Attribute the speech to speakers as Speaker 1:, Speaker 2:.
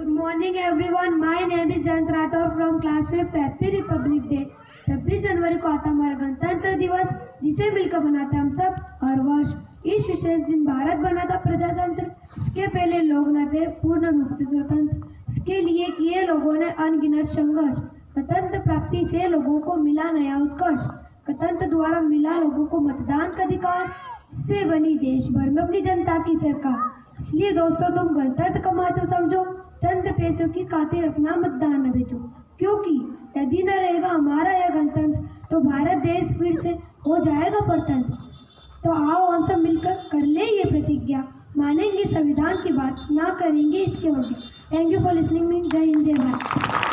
Speaker 1: Good morning everyone. My name is Jayant Rathore from class 5th. Happy Republic Day. 26 जनवरी को आता हमारा गणतंत्र दिवस, जिसे मिलकर मनाते हम सब हर वर्ष। इस विशेष दिन भारत बना था प्रजातंत्र। इसके पहले लोग न थे पूर्ण रूप से स्वतंत्र। इसके लिए किए लोगों ने अनगिनत संघर्ष। गणतंत्र प्राप्ति से लोगों को मिला नया उत्कर्ष। गणतंत्र द्वारा मिला लोगों को मतदान का अधिकार। इससे बनी देश भर में अपनी जनता की सरकार। इसलिए दोस्तों, तुम गणतंत्र का महत्व समझो। चंद पैसों की खातिर अपना मतदान न बेचो, क्योंकि यदि न रहेगा हमारा यह गणतंत्र तो भारत देश फिर से हो जाएगा परतंत्र। तो आओ हम सब मिलकर कर ले ये प्रतिज्ञा, मानेंगे संविधान की बात, ना करेंगे इसके उल्टे। Thank you for listening me. Jai Hind, जय भारत।